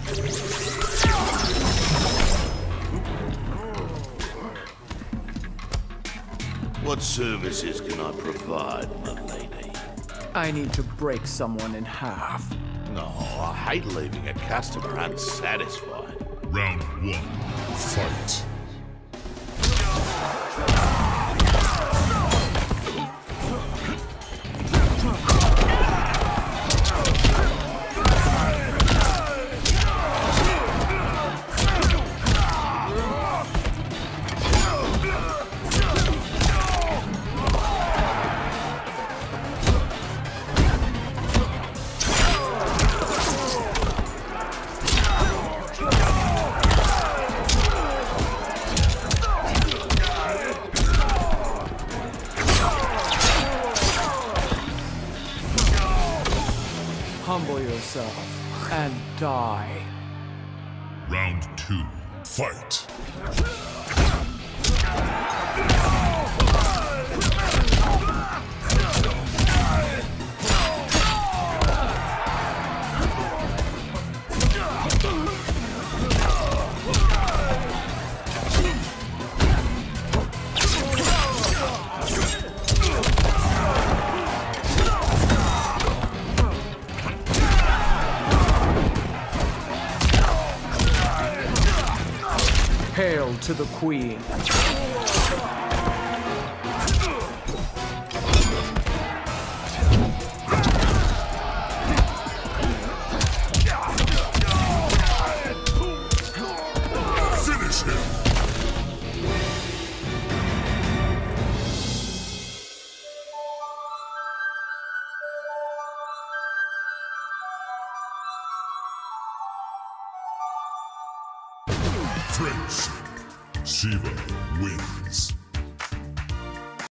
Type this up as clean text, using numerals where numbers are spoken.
What services can I provide, my lady? I need to break someone in half. No, I hate leaving a customer unsatisfied. Round one, fight. Humble yourself and die. Round two, fight. Hail to the Queen. Finish him! Friendship. Shiva wins.